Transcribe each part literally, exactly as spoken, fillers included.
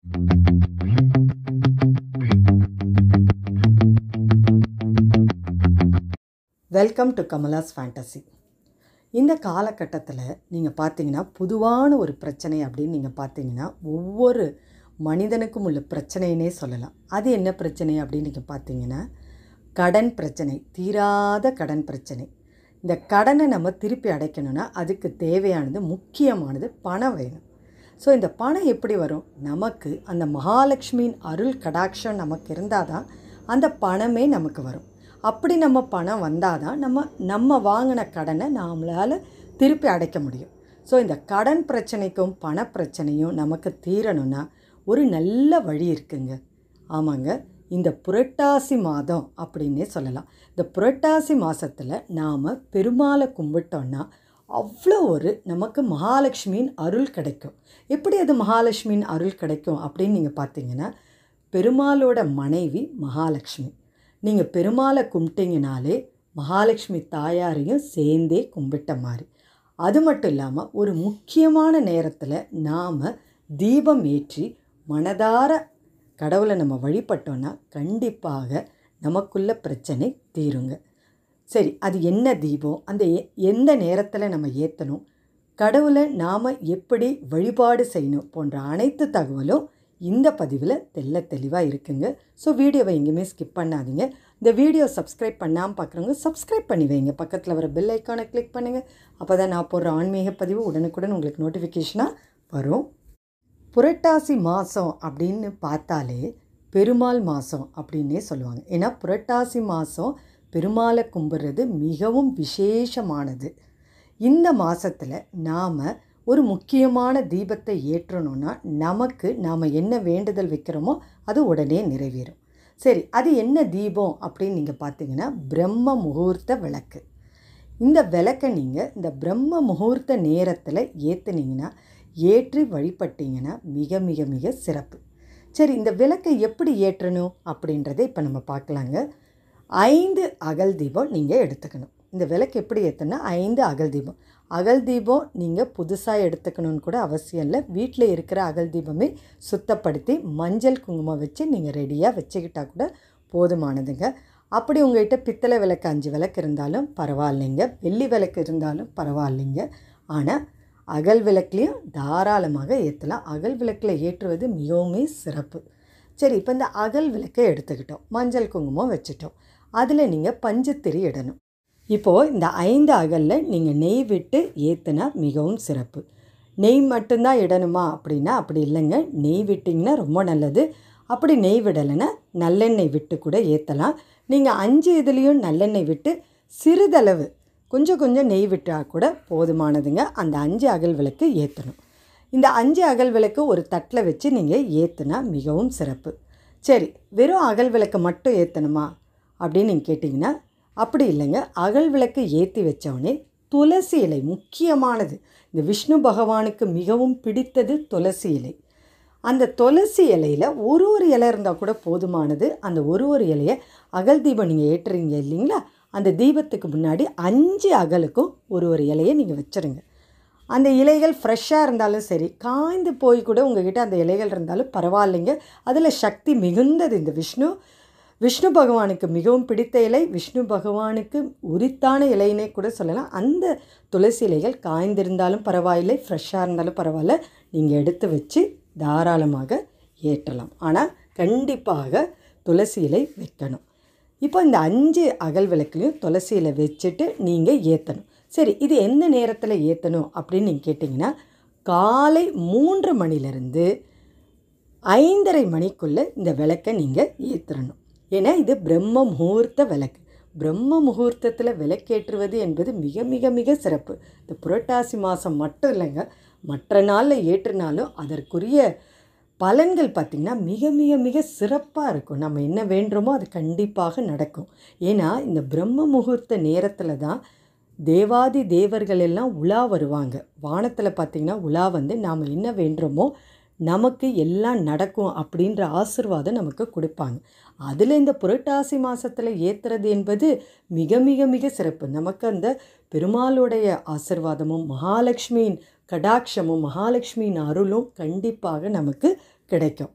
Welcome to Kamala's fantasy. இந்த காலகட்டத்தில் நீங்கள் பார்த்தீங்கன்னா பொதுவான ஒரு பிரச்சனை அப்படின்னு நீங்கள் பார்த்தீங்கன்னா ஒவ்வொரு மனிதனுக்கும் உள்ள பிரச்சனைன்னே சொல்லலாம். அது என்ன பிரச்சனை அப்படின்னு நீங்கள் பார்த்தீங்கன்னா கடன் பிரச்சனை, தீராத கடன் பிரச்சனை. இந்த கடனை நம்ம திருப்பி அடைக்கணும்னா அதுக்கு தேவையானது முக்கியமானது பணம் வேணும். ஸோ இந்த பணம் எப்படி வரும்? நமக்கு அந்த மகாலட்சுமியின் அருள் கடாட்சம் நமக்கு இருந்தால் தான் அந்த பணமே நமக்கு வரும். அப்படி நம்ம பணம் வந்தால் தான் நம்ம நம்ம வாங்கின கடனை நம்மளால் திருப்பி அடைக்க முடியும். ஸோ இந்த கடன் பிரச்சனைக்கும் பண பிரச்சனையும் நமக்கு தீரணும்னா ஒரு நல்ல வழி இருக்குங்க. ஆமாங்க, இந்த புரட்டாசி மாதம் அப்படின்னே சொல்லலாம். இந்த புரட்டாசி மாதத்தில் நாம் பெருமாளை கும்பிட்டோன்னா அவ்வளோ ஒரு நமக்கு மகாலட்சுமியின் அருள் கிடைக்கும். எப்படி அது மகாலட்சுமியின் அருள் கிடைக்கும் அப்படின்னு நீங்கள் பார்த்தீங்கன்னா, பெருமாளோட மனைவி மகாலட்சுமி. நீங்கள் பெருமாளை கும்பிட்டிங்கனாலே மகாலட்சுமி தாயாரையும் சேர்ந்தே கும்பிட்ட மாதிரி. அது மட்டும் இல்லாமல் ஒரு முக்கியமான நேரத்தில் நாம் தீபம் ஏற்றி மனதார கடவுளை நம்ம வழிபட்டோன்னா கண்டிப்பாக நமக்குள்ள பிரச்சனை தீருங்க. சரி, அது என்ன தீபம், அந்த எந்த நேரத்தில் நம்ம ஏற்றணும், கடவுளை நாம் எப்படி வழிபாடு செய்யணும் போன்ற அனைத்து தகவலும் இந்த பதிவில் தெல்ல தெளிவாக இருக்குங்க. ஸோ வீடியோவை எங்கேயுமே ஸ்கிப் பண்ணாதீங்க. இந்த வீடியோ சப்ஸ்கிரைப் பண்ணாமல் பார்க்குறவங்க சப்ஸ்கிரைப் பண்ணி வைங்க. பக்கத்தில் வர பெல் ஐக்கானை கிளிக் பண்ணுங்கள். அப்போ தான் நான் போடுற ஆன்மீக பதிவு உடனுக்குடன் உங்களுக்கு நோட்டிஃபிகேஷனாக வரும். புரட்டாசி மாதம் அப்படின்னு பார்த்தாலே பெருமாள் மாதம் அப்படின்னே சொல்லுவாங்க. ஏன்னா புரட்டாசி மாதம் பெருமாளை கும்பிட்றது மிகவும் விசேஷமானது. இந்த மாதத்தில் நாம் ஒரு முக்கியமான தீபத்தை ஏற்றணும்னா நமக்கு நாம் என்ன வேண்டுதல் வைக்கிறோமோ அது உடனே நிறைவேறும். சரி, அது என்ன தீபம் அப்படின்னு நீங்கள் பார்த்தீங்கன்னா பிரம்ம முகூர்த்த விளக்கு. இந்த விளக்கை நீங்கள் இந்த பிரம்ம முகூர்த்த நேரத்தில் ஏற்றுனீங்கன்னா, ஏற்றி வழிபட்டிங்கன்னா மிக மிக மிக சிறப்பு. சரி, இந்த விளக்கை எப்படி ஏற்றணும் அப்படின்றதை இப்போ நம்ம பார்க்கலாங்க. ஐந்து அகல் தீபம் நீங்கள் எடுத்துக்கணும். இந்த விளக்கு எப்படி ஏற்றணும்னா ஐந்து அகல் தீபம். அகல் தீபம் நீங்கள் புதுசாக எடுத்துக்கணும்னு கூட அவசியம் இல்லை. வீட்டில் இருக்கிற அகல் தீபமே சுத்தப்படுத்தி மஞ்சள் குங்குமம் வச்சு நீங்கள் ரெடியாக வச்சுக்கிட்டால் கூட போதுமானதுங்க. அப்படி உங்கள்கிட்ட பித்தளை விளக்கு அஞ்சு விளக்கு இருந்தாலும் பரவாயில்லைங்க, வெள்ளி விளக்கு இருந்தாலும் பரவாயில்லைங்க. ஆனால் அகல் விளக்குலேயும் தாராளமாக ஏற்றலாம். அகல் விளக்கில் ஏற்றுவது மிகவுமே சிறப்பு. சரி, இப்போ இந்த அகல் விளக்கை எடுத்துக்கிட்டோம், மஞ்சள் குங்குமம் வச்சுட்டோம். அதில் நீங்கள் பஞ்சுத்திரி இடணும். இப்போது இந்த ஐந்து அகலில் நீங்கள் நெய் விட்டு ஏற்றுனா மிகவும் சிறப்பு. நெய் மட்டும்தான் இடணுமா அப்படின்னா அப்படி இல்லைங்க. நெய் விட்டிங்கன்னா ரொம்ப நல்லது. அப்படி நெய் விடலைன்னா நல்லெண்ணெய் விட்டு கூட ஏற்றலாம். நீங்கள் அஞ்சு இதுலேயும் நல்லெண்ணெய் விட்டு சிறிதளவு கொஞ்சம் கொஞ்சம் நெய் விட்டால் கூட போதுமானதுங்க. அந்த அஞ்சு அகல் விளக்கு ஏற்றணும். இந்த அஞ்சு அகல் விளக்கு ஒரு தட்டில் வச்சு நீங்கள் ஏற்றுனா மிகவும் சிறப்பு. சரி, வெறும் அகல் விளக்கு மட்டும் ஏற்றணுமா அப்படின்னு நீங்கள் கேட்டிங்கன்னா அப்படி இல்லைங்க. அகல் விளக்கு ஏற்றி வச்சவொடனே துளசி இலை முக்கியமானது. இந்த விஷ்ணு பகவானுக்கு மிகவும் பிடித்தது துளசி இலை. அந்த துளசி இலையில் ஒரு ஒரு இலை இருந்தால் கூட போதுமானது. அந்த ஒரு ஒரு இலையை அகல் தீபம் நீங்கள் ஏற்றுறீங்க இல்லைங்களா, அந்த தீபத்துக்கு முன்னாடி அஞ்சு அகலுக்கும் ஒரு ஒரு இலையை நீங்கள் வச்சுருங்க. அந்த இலைகள் ஃப்ரெஷ்ஷாக இருந்தாலும் சரி, காய்ந்து போய் கூட உங்கள்கிட்ட அந்த இலைகள் இருந்தாலும் பரவாயில்லைங்க. அதில் சக்தி மிகுந்தது. இந்த விஷ்ணு விஷ்ணு பகவானுக்கு மிகவும் பிடித்த இலை, விஷ்ணு பகவானுக்கு உரித்தான இலைன்னே கூட சொல்லலாம். அந்த துளசி இலைகள் காய்ந்திருந்தாலும் பரவாயில்லை, ஃப்ரெஷ்ஷாக இருந்தாலும் பரவாயில்ல, நீங்கள் எடுத்து வச்சு தாராளமாக ஏற்றலாம். ஆனால் கண்டிப்பாக துளசி இலை வைக்கணும். இப்போ இந்த அஞ்சு அகல் விளக்குலையும் துளசி இலை வச்சுட்டு நீங்கள் ஏற்றணும். சரி, இது எந்த நேரத்தில் ஏற்றணும் அப்படின்னு நீங்கள் கேட்டிங்கன்னா காலை மூன்று மணிலேருந்து ஐந்தரை மணிக்குள்ளே இந்த விளக்கை நீங்கள் ஏற்றுறணும். ஏன்னா இது பிரம்ம முகூர்த்த விளக்கு. பிரம்ம முகூர்த்தத்தில் விளக்கேற்றுவது என்பது மிக மிக மிக சிறப்பு. இந்த புரட்டாசி மாதம் மட்டும் இல்லைங்க, மற்ற நாளில் ஏற்றினாலும் அதற்குரிய பலன்கள் பார்த்திங்கன்னா மிக மிக மிக சிறப்பாக இருக்கும். நம்ம என்ன வேண்டுமோ அது கண்டிப்பாக நடக்கும். ஏன்னா இந்த பிரம்ம முகூர்த்த நேரத்தில் தான் தேவாதி தேவர்கள் எல்லாம் உலா வருவாங்க. வானத்தில் பார்த்திங்கன்னா உலா வந்து நாம் என்ன வேண்டுமோ நமக்கு எல்லாம் நடக்கும் அப்படின்ற ஆசீர்வாதம் நமக்கு கொடுப்பாங்க. அதில் இந்த புரட்டாசி மாதத்தில் ஏற்றுறது என்பது மிக மிக மிக சிறப்பு. நமக்கு அந்த பெருமாளுடைய ஆசீர்வாதமும் மகாலட்சுமியின் கடாட்சமும் மகாலட்சுமியின் அருளும் கண்டிப்பாக நமக்கு கிடைக்கும்.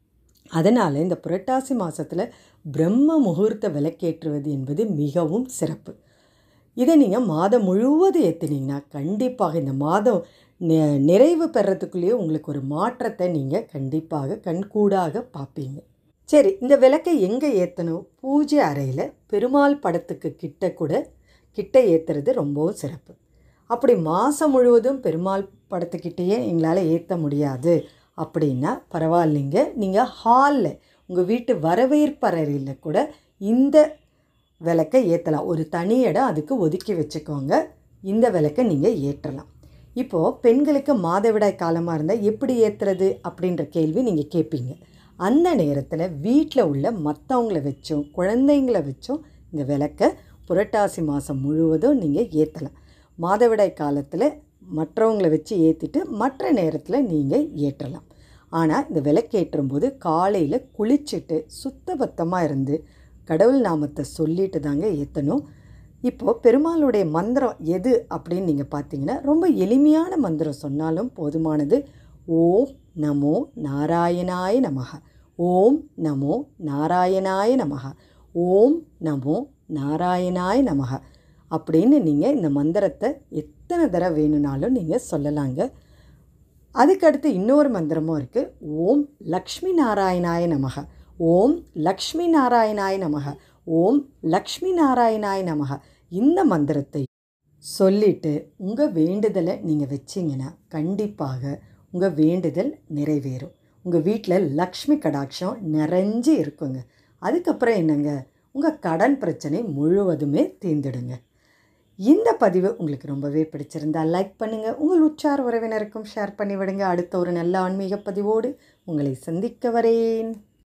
அதனால் இந்த புரட்டாசி மாதத்தில் பிரம்ம முகூர்த்த விளக்கேற்றுவது என்பது மிகவும் சிறப்பு. இதை நீங்கள் மாதம் முழுவதும் ஏற்றுனீங்கன்னா கண்டிப்பாக இந்த மாதம் நெ நிறைவு பெறத்துக்குள்ளேயே உங்களுக்கு ஒரு மாற்றத்தை நீங்கள் கண்டிப்பாக கண்கூடாக பார்ப்பீங்க. சரி, இந்த விளக்கை எங்கே ஏற்றணும்? பூஜை அறையில் பெருமாள் படத்துக்கு கிட்ட கூட கிட்ட ஏற்றுறது ரொம்பவும் சிறப்பு. அப்படி மாதம் முழுவதும் பெருமாள் படத்துக்கிட்டேயே எங்களால் ஏற்ற முடியாது அப்படின்னா பரவாயில்லைங்க, நீங்கள் ஹாலில் உங்கள் வீட்டு வரவேற்பறையில் கூட இந்த விளக்கை ஏற்றலாம். ஒரு தனி இடம் அதுக்கு ஒதுக்கி வச்சுக்கோங்க. இந்த விளக்கை நீங்கள் ஏற்றலாம். இப்போது பெண்களுக்கு மாதவிடாய் காலமாக இருந்தால் எப்படி ஏற்றுறது அப்படின்ற கேள்வி நீங்கள் கேட்பீங்க. அந்த நேரத்தில் வீட்டில் உள்ள மற்றவங்கள வச்சும் குழந்தைங்கள வச்சும் இந்த விளக்கை புரட்டாசி மாதம் முழுவதும் நீங்கள் ஏற்றலாம். மாதவிடாய் காலத்தில் மற்றவங்கள வச்சு ஏற்றிட்டு மற்ற நேரத்தில் நீங்கள் ஏற்றலாம். ஆனால் இந்த விளக்கேற்றும் போது காலையில் குளிச்சுட்டு சுத்தபத்தமாக இருந்து கடவுள் நாமத்தை சொல்லிட்டு தாங்க ஏற்றணும். இப்போது பெருமாளுடைய மந்திரம் எது அப்படின்னு நீங்கள் பார்த்தீங்கன்னா ரொம்ப எளிமையான மந்திரம் சொன்னாலும் போதுமானது. ஓம் நமோ நாராயணாய நமஹ, ஓம் நமோ நாராயணாய நமஹ, ஓம் நமோ நாராயணாய நமஹ அப்படின்னு நீங்கள் இந்த மந்திரத்தை எத்தனை தடவை வேணும்னாலும் நீங்கள் சொல்லலாங்க. அதுக்கடுத்து இன்னொரு மந்திரமும் இருக்குது. ஓம் லக்ஷ்மி நாராயணாய நமஹ, ஓம் லக்ஷ்மி நாராயணாய நமஹ, ஓம் லக்ஷ்மி நாராயணாய நமஹ. இந்த மந்திரத்தை சொல்லிவிட்டு உங்கள் வேண்டுதலை நீங்கள் வச்சிங்கன்னா கண்டிப்பாக உங்கள் வேண்டுதல் நிறைவேறும். உங்கள் வீட்டில் லக்ஷ்மி கடாட்சம் நிறைஞ்சு இருக்குங்க. அதுக்கப்புறம் என்னங்க, உங்கள் கடன் பிரச்சனை முழுவதுமே தீர்ந்துடுங்க. இந்த பதிவு உங்களுக்கு ரொம்பவே பிடிச்சிருந்தால் லைக் பண்ணுங்கள், உங்கள் உற்றார் உறவினருக்கும் ஷேர் பண்ணிவிடுங்க. அடுத்த ஒரு நல்ல ஆன்மீக பதிவோடு உங்களை சந்திக்க வரேன்.